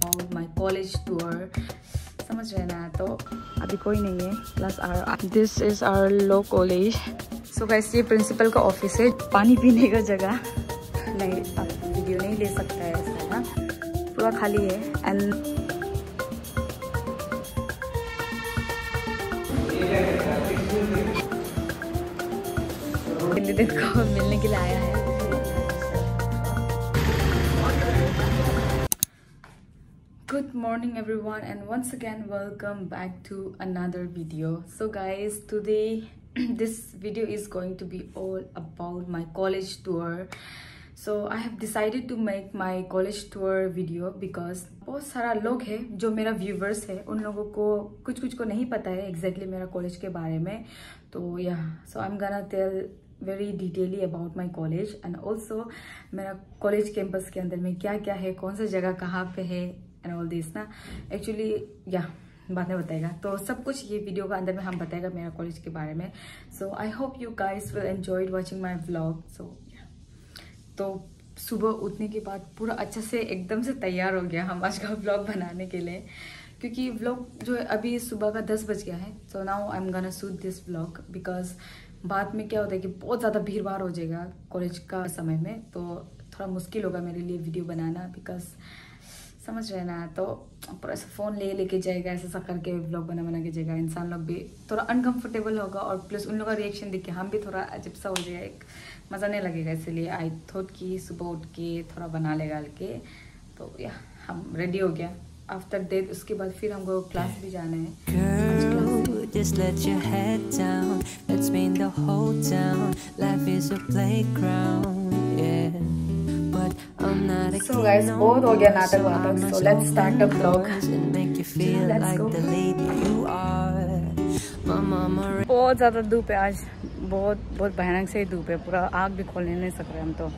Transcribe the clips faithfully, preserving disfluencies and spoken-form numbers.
About my college tour, समझ रहे ना। तो अभी कोई नहीं है, plus are this is our law college. So guys ये प्रिंसिपल का ऑफिस है, पानी पीने का जगह नहीं, आप वीडियो नहीं ले सकता है ऐसा ना, पूरा खाली है। एंड कैंडिडेट को मिलने के लिए आया है। Good morning everyone, and once again welcome back to another video. So guys, today this video is going to be all about my college tour. So I have decided to make my college tour video because बहुत सारा लोग है जो मेरा viewers है, उन लोगों को कुछ कुछ को नहीं पता है एग्जैक्टली मेरा कॉलेज के बारे में। तो या so I am gonna tell very detailly about my college and also मेरा कॉलेज कैंपस के अंदर में क्या क्या है, कौन सा जगह कहाँ पे है एंड ऑल दिस ना। एक्चुअली या बाद में बताएगा, तो सब कुछ ये वीडियो का अंदर में हम बताएगा मेरा कॉलेज के बारे में। So I hope you guys will enjoy watching my vlog. So तो सुबह उठने के बाद पूरा अच्छे से एकदम से तैयार हो गया हम आज का व्लॉग बनाने के लिए, क्योंकि व्लॉग जो है अभी सुबह का दस बज गया है। So now I am gonna shoot this vlog because बाद में क्या होता है कि बहुत ज़्यादा भीड़ भाड़ हो जाएगा कॉलेज का समय में, तो थोड़ा मुश्किल होगा मेरे लिए वीडियो बनाना बिकॉज समझ रहे ना। तो पूरा ऐसा फ़ोन ले लेके जाएगा, ऐसा सा करके व्लॉग बना बना के जाएगा, इंसान लोग भी थोड़ा अनकंफर्टेबल होगा और प्लस उन लोग का रिएक्शन देख के हम भी थोड़ा अजीब सा हो जाएगा, एक मज़ा नहीं लगेगा। इसलिए आई थॉट कि सुबह उठ के थोड़ा बना लेगा के। तो या हम रेडी हो गया। आफ्टर दैट उसके बाद फिर हमको क्लास भी जाना है। Just let your head down. Let's paint the whole town. Life is a playground, yeah. But I'm not a So guys, बहुत हो गया नाटक वाटक. So let's start the vlog. Make you feel Let's like go. the lady you are. My mama. बहुत ज़्यादा धूप है आज, बहुत बहुत भयानक से धूप है, पूरा आग भी खोलने नहीं सक रहे हम तो।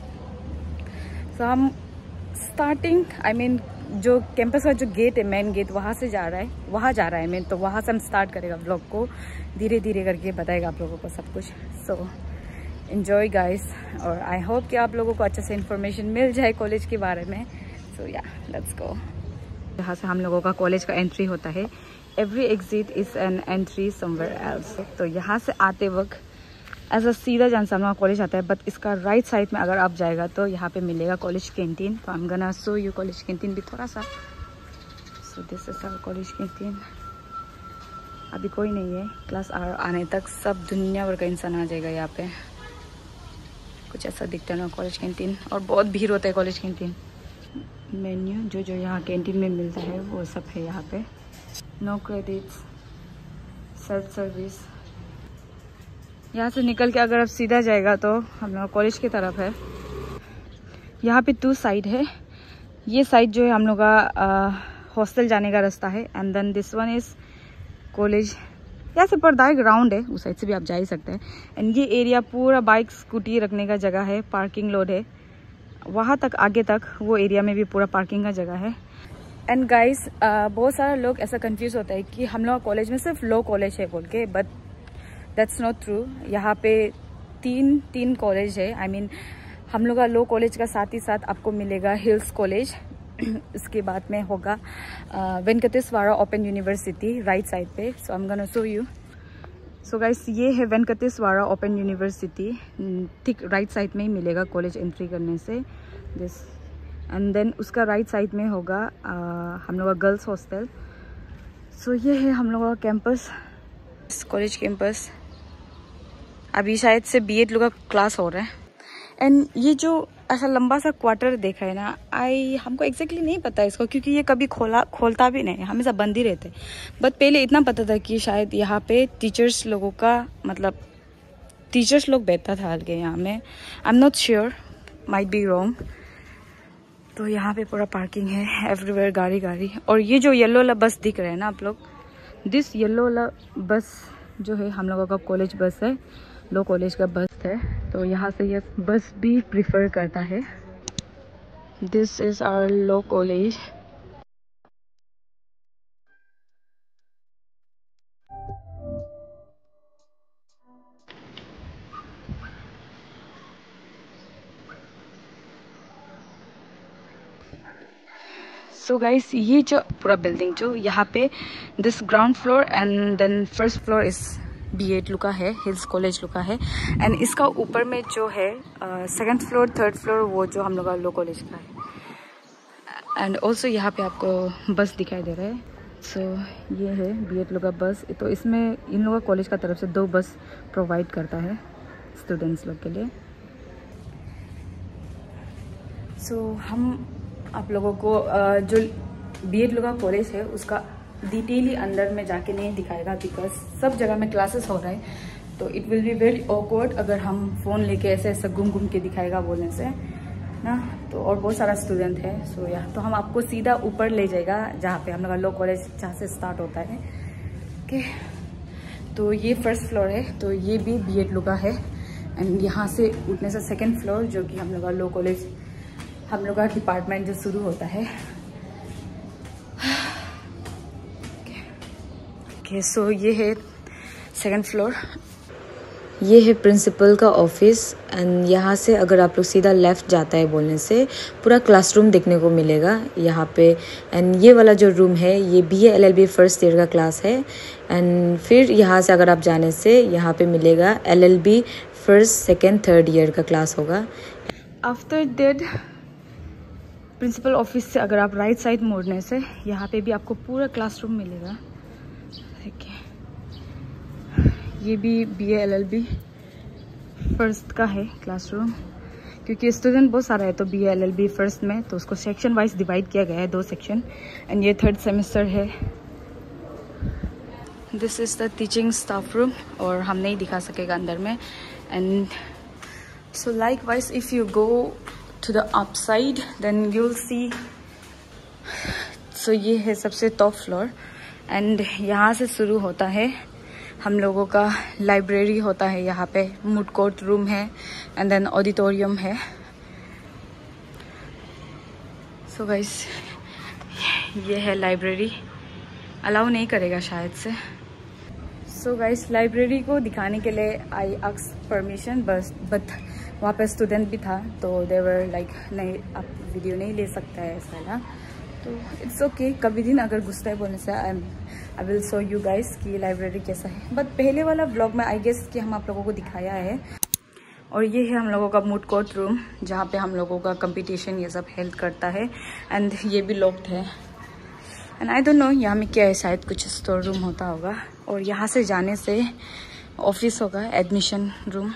So हम स्टार्टिंग आई मीन जो कैंपस का जो गेट है, मेन गेट, वहाँ से जा रहा है, वहाँ जा रहा है मेन, तो वहाँ से हम स्टार्ट करेगा व्लॉग को, धीरे धीरे करके बताएगा आप लोगों को सब कुछ। सो एंजॉय गाइस, और आई होप कि आप लोगों को अच्छे से इन्फॉर्मेशन मिल जाए कॉलेज के बारे में। सो या लेट्स गो। यहाँ से हम लोगों का कॉलेज का एंट्री होता है। Every exit is an entry somewhere else. तो यहाँ से आते वक्त ऐसा सीधा जान से हम लोग कॉलेज आता है, बट इसका राइट साइड में अगर आप जाएगा तो यहाँ पे मिलेगा कॉलेज कैंटीन। तो I am gonna show you college canteen भी थोड़ा सा। So this is our college canteen. अभी कोई नहीं है, क्लास आने तक सब दुनिया भर का इंसान आ जाएगा यहाँ पे। कुछ ऐसा दिखता है ना कॉलेज कैंटीन, और बहुत भीड़ होता है कॉलेज कैंटीन। मेन्यू जो जो यहाँ कैंटीन में मिलता है वो सब है यहाँ पे। No credits, self service. यहाँ से निकल के अगर आप सीधा जाएगा तो हम लोग कॉलेज की तरफ है। यहाँ पे टू साइड है, ये साइड जो है हम लोग का हॉस्टल जाने का रास्ता है, and then this one is college. यहाँ से पर्दा ग्राउंड है, उस साइड से भी आप जा ही सकते हैं। एंड ये एरिया पूरा बाइक स्कूटी रखने का जगह है, पार्किंग लोड है वहाँ तक, आगे तक वो एरिया में भी पूरा पार्किंग का जगह है। एंड गाइस बहुत सारा लोग ऐसा कंफ्यूज होता है कि हम लोग कॉलेज में सिर्फ लॉ कॉलेज है बोल के, बट दैट्स नॉट ट्रू। यहाँ पे तीन तीन कॉलेज है। आई I मीन mean, हम लोग का लॉ कॉलेज का साथ ही साथ आपको मिलेगा हिल्स कॉलेज। इसके बाद में होगा Venkateshwara open university right side पे। So I am gonna show you. So guys ये है वेंकटेश्वरा ओपन यूनिवर्सिटी, ठीक राइट साइड में ही मिलेगा कॉलेज एंट्री करने से दिस। एंड देन उसका राइट साइड में होगा uh, हम लोग का गर्ल्स हॉस्टल। सो ये है हम लोग का कैंपस, कॉलेज कैंपस। अभी शायद से बीएड लोग का क्लास हो रहा है। एंड ये जो ऐसा लंबा सा क्वार्टर देखा है ना, आई हमको एग्जैक्टली नहीं पता इसको, क्योंकि ये कभी खोला खोलता भी नहीं, हमेशा बंद ही रहते। बट पहले इतना पता था कि शायद यहाँ पे टीचर्स लोगों का मतलब टीचर्स लोग बैठता था हल्के यहाँ में। I am not sure, might be wrong. तो यहाँ पे पूरा पार्किंग है, एवरीवेयर गाड़ी गाड़ी। और ये जो येलो वाला बस दिख रहा है ना आप लोग, दिस येलो वाला बस जो है हम लोगों का कॉलेज बस है, लो कॉलेज का बस है। तो यहाँ से ये बस भी प्रिफर करता है। This is our law college. So guys, ये जो पूरा बिल्डिंग जो यहाँ पे this ground floor and then first floor is B Ed लुका है, हिल्स कॉलेज लुका है। एंड इसका ऊपर में जो है सेकंड फ्लोर थर्ड फ्लोर वो जो हम लोग का लो कॉलेज का है। एंड ऑल्सो यहाँ पे आपको बस दिखाई दे रहा है। सो so, ये है बी एड लोग का बस। तो इसमें इन लोगों का कॉलेज का तरफ से दो बस प्रोवाइड करता है स्टूडेंट्स लोग के लिए। सो so, हम आप लोगों को जो बी एड लोग का कॉलेज है उसका डिटेली अंदर में जाके नहीं दिखाएगा, बिकॉज सब जगह में क्लासेस हो रहा है। तो it will be very awkward अगर हम फ़ोन लेके ऐसे ऐसे घूम घूम के दिखाएगा बोलने से ना। तो और बहुत सारा स्टूडेंट है। सो so, या तो हम आपको सीधा ऊपर ले जाएगा जहाँ पे हम लोग का लो कॉलेज जहाँ से स्टार्ट होता है। ओके, तो ये फर्स्ट फ्लोर है। तो ये भी बी एड लोग का है। एंड यहाँ से उठने से सेकेंड फ्लोर जो कि हम लोग का लो कॉलेज हम लोग का डिपार्टमेंट जो शुरू होता है। ओके, सो ये है सेकंड फ्लोर। ये है प्रिंसिपल का ऑफिस एंड यहाँ से अगर आप लोग सीधा लेफ़्ट जाता है बोलने से पूरा क्लासरूम देखने को मिलेगा यहाँ पे। एंड ये वाला जो रूम है ये B A L L B first year का क्लास है। एंड फिर यहाँ से अगर आप जाने से यहाँ पे मिलेगा L L B first second third year का क्लास होगा। आफ्टर दैट प्रिंसिपल ऑफिस से अगर आप राइट साइड मोड़ने से यहाँ पे भी आपको पूरा क्लासरूम मिलेगा। ठीक है, ये भी B A L L B first का है क्लासरूम, क्योंकि स्टूडेंट बहुत सारा है। तो B A L L B first में तो उसको सेक्शन वाइज डिवाइड किया गया है, दो सेक्शन। एंड ये थर्ड सेमेस्टर है। This is the teaching staff room, और हम नहीं दिखा सकेगा अंदर में। And so like wise if you go to the upside then you will see. So ये है सबसे टॉप फ्लोर। एंड यहाँ से शुरू होता है हम लोगों का लाइब्रेरी होता है। यहाँ पे मूड कोर्ट रूम है एंड देन ऑडिटोरियम है। सो गाइस, ये है लाइब्रेरी। अलाउ नहीं करेगा शायद से। सो गाइस, लाइब्रेरी को दिखाने के लिए आई आस्क परमिशन, बस बट वहाँ पे स्टूडेंट भी था तो दे वर लाइक नहीं, आप वीडियो नहीं ले सकता है ऐसा ना। तो इट्स ओके, कभी दिन अगर गुस्सा है बोलने से I am I will show you guys कि लाइब्रेरी कैसा है। बट पहले वाला ब्लॉग में आई गेस कि हम आप लोगों को दिखाया है। और ये है हम लोगों का मूड कोर्ट रूम जहाँ पे हम लोगों का कंपटीशन ये सब हेल्प करता है। एंड ये भी लॉक्ड है। एंड आई डोंट नो यहाँ में क्या है, शायद कुछ स्टोर रूम होता होगा। और यहाँ से जाने से ऑफिस होगा, एडमिशन रूम।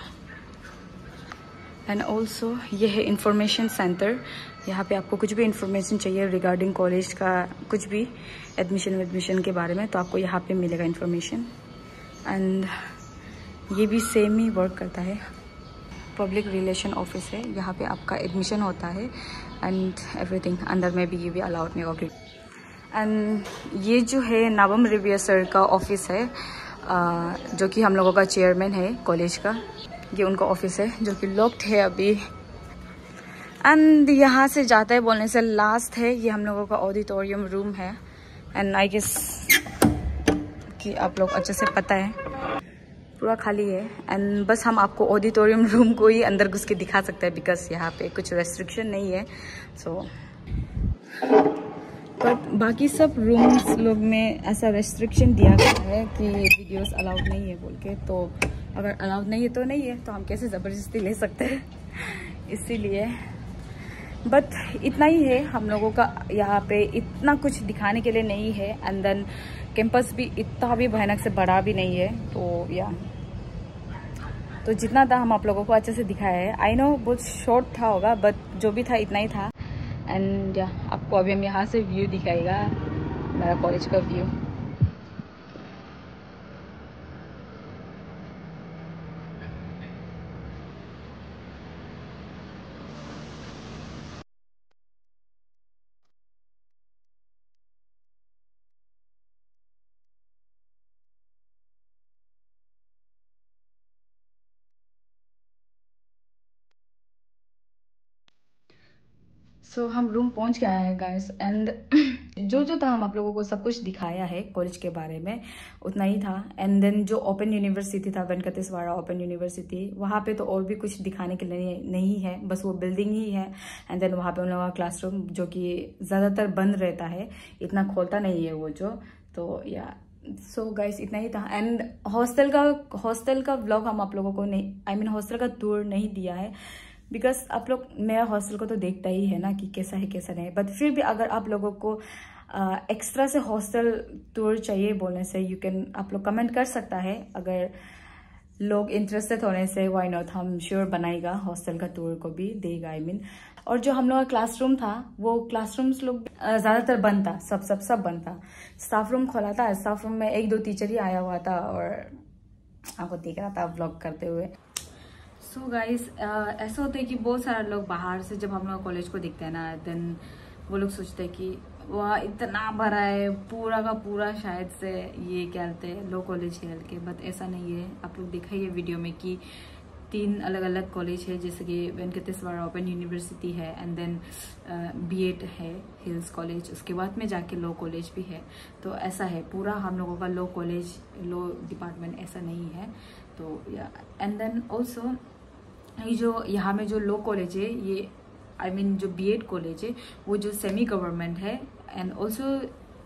एंड ऑल्सो ये है इंफॉर्मेशन सेंटर। यहाँ पे आपको कुछ भी इंफॉर्मेशन चाहिए रिगार्डिंग कॉलेज का, कुछ भी एडमिशन एडमिशन के बारे में, तो आपको यहाँ पे मिलेगा इंफॉर्मेशन। एंड ये भी सेम ही वर्क करता है। पब्लिक रिलेशन ऑफिस है, यहाँ पे आपका एडमिशन होता है एंड एवरीथिंग। अंदर में भी ये भी अलाउड नहीं होगी। एंड ये जो है नवम रिविया सर का ऑफिस है, जो कि हम लोगों का चेयरमैन है कॉलेज का। ये उनका ऑफिस है जो कि लॉक्ड है अभी। एंड यहाँ से जाता है बोलने से लास्ट है ये हम लोगों का ऑडिटोरियम रूम है। एंड आई गेस कि आप लोग अच्छे से पता है पूरा खाली है। एंड बस हम आपको ऑडिटोरियम रूम को ही अंदर घुस के दिखा सकते हैं, बिकॉज यहाँ पे कुछ रेस्ट्रिक्शन नहीं है। सो so, बट बाकी सब रूम्स लोग में ऐसा रेस्ट्रिक्शन दिया गया है कि वीडियोस अलाउड नहीं है बोल के। तो अगर अलाउड नहीं है तो नहीं है, तो हम कैसे ज़बरदस्ती ले सकते हैं। इसीलिए बट इतना ही है हम लोगों का यहाँ पे, इतना कुछ दिखाने के लिए नहीं है। एंड देन कैंपस भी इतना भी भयानक से बड़ा भी नहीं है। तो या तो जितना था हम आप लोगों को अच्छे से दिखाया है। आई नो बहुत शॉर्ट था होगा, बट जो भी था इतना ही था। एंड या आपको अभी हम यहाँ से व्यू दिखाएगा, मेरा कॉलेज का व्यू। सो so, हम रूम पहुंच गए हैं गाइस एंड जो जो था हम आप लोगों को सब कुछ दिखाया है कॉलेज के बारे में, उतना ही था। एंड देन जो ओपन यूनिवर्सिटी था, वेंकटेश्वरा ओपन यूनिवर्सिटी, वहाँ पे तो और भी कुछ दिखाने के लिए नहीं है, बस वो बिल्डिंग ही है। एंड देन वहाँ पे उन लोगों का क्लासरूम जो कि ज़्यादातर बंद रहता है, इतना खोलता नहीं है वो जो, तो या सो so गाइस इतना ही था। एंड हॉस्टल का हॉस्टल का व्लॉग हम आप लोगों को नहीं, आई मीन हॉस्टल का टूर नहीं दिया है, बिकॉज आप लोग मेरा हॉस्टल को तो देखता ही है ना कि कैसा है कैसा नहीं। बट फिर भी अगर आप लोगों को एक्स्ट्रा uh, से हॉस्टल टूर चाहिए बोलने से, यू कैन, आप लोग कमेंट कर सकता है। अगर लोग इंटरेस्टेड होने से, व्हाई नॉट, हम श्योर बनाएगा हॉस्टल का टूर को भी देगा, आई मीन। और जो हम लोग का क्लासरूम था, वो क्लासरूम्स लोग ज़्यादातर बंद था, सब सब सब बंद था। स्टाफ रूम खोला था, स्टाफ रूम में एक दो टीचर ही आया हुआ था और आपको देख रहा था व्लॉग करते हुए। सो so गाइस, ऐसा होता है कि बहुत सारे लोग बाहर से जब हम लोग कॉलेज को देखते हैं ना, देन वो लोग सोचते हैं कि वहाँ इतना भरा है, पूरा का पूरा शायद से ये क्या कहते हैं लो कॉलेज है के, बट ऐसा नहीं है। आप लोग देखा ये वीडियो में कि तीन अलग अलग कॉलेज है, जैसे कि वेंकटेश्वरा ओपन यूनिवर्सिटी है, एंड देन बीएड है हिल्स कॉलेज, उसके बाद में जाके लो कॉलेज भी है। तो ऐसा है, पूरा हम लोगों का लो कॉलेज, लो डिपार्टमेंट ऐसा नहीं है। तो या एंड देन ऑल्सो ये जो यहाँ में जो लो कॉलेज है, ये आई I मीन mean, जो बीएड कॉलेज है वो जो सेमी गवर्नमेंट है। एंड ऑल्सो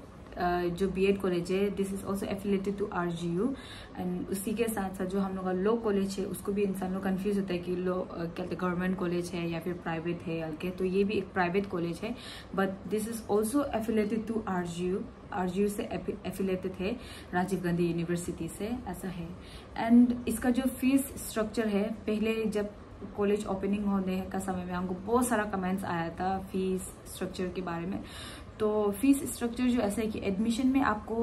जो बीएड कॉलेज है, this is also affiliated to RGU. And उसी के साथ साथ जो हम लोग का लो कॉलेज है, उसको भी इंसान लोग कंफ्यूज होता है कि लो क्या गवर्नमेंट कॉलेज है या फिर प्राइवेट है हल्के, तो ये भी एक प्राइवेट कॉलेज है, but this is also affiliated to RGU. RGU से एफिलेटेड है राजीव गांधी यूनिवर्सिटी से, ऐसा है। एंड इसका जो फीस स्ट्रक्चर है, पहले जब कॉलेज ओपनिंग होने का समय में हमको बहुत सारा कमेंट्स आया था फीस स्ट्रक्चर के बारे में। तो फीस स्ट्रक्चर जो ऐसा है कि एडमिशन में आपको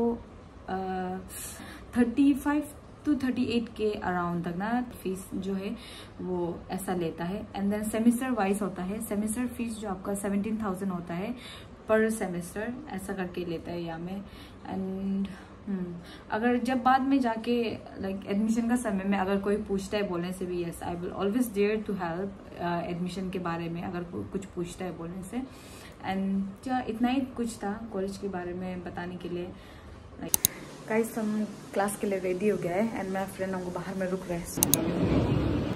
thirty five to thirty eight के अराउंड तक ना फीस जो है वो ऐसा लेता है। एंड देन सेमिस्टर वाइज होता है, सेमिस्टर फीस जो आपका सेवेंटीन थाउजेंड होता है पर सेमेस्टर, ऐसा करके लेता है यहाँ में। And Hmm. अगर जब बाद में जाके लाइक एडमिशन का समय में अगर कोई पूछता है बोलने से भी, yes I will always dare to help admission के बारे में, अगर कुछ पूछता है बोलने से। एंड क्या इतना ही कुछ था कॉलेज के बारे में बताने के लिए। लाइक गाइस, हम क्लास के लिए रेडी हो गए एंड मेरा फ्रेंड हमको बाहर में रुक रहा है।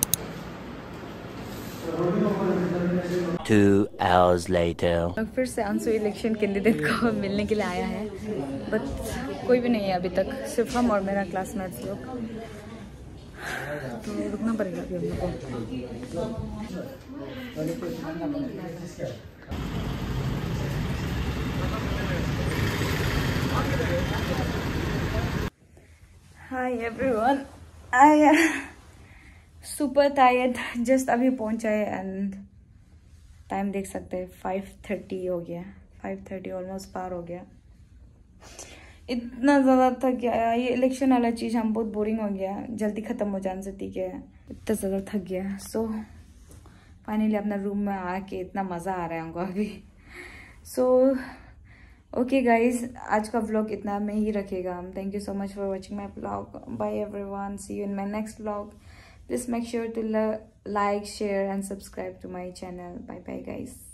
Two hours later. फिर से आंसू इलेक्शन कैंडिडेट को मिलने के लिए आया है, बट कोई भी नहीं है अभी तक, सिर्फ हम और मेरा क्लासमेट्स लोग। तो रुकना पड़ेगा अभी हम लोग को। Hi everyone, I super tired, just अभी पहुंचा है एंड टाइम देख सकते हैं फाइव थर्टी हो गया, फाइव थर्टी ऑलमोस्ट पार हो गया। इतना ज़्यादा थक गया, ये इलेक्शन वाला चीज़ हम बहुत बोरिंग हो गया, जल्दी ख़त्म हो जाने से ठीक है, इतना ज़्यादा थक गया। सो फाइनली अपना रूम में आके इतना मज़ा आ रहा है हमको अभी। सो ओके गाइज, आज का व्लॉग इतना में ही रखेगा हम। Thank you so much for watching my vlog. Bye everyone, see you in my next vlog. Please make sure to like, share and subscribe to my channel. Bye bye guys.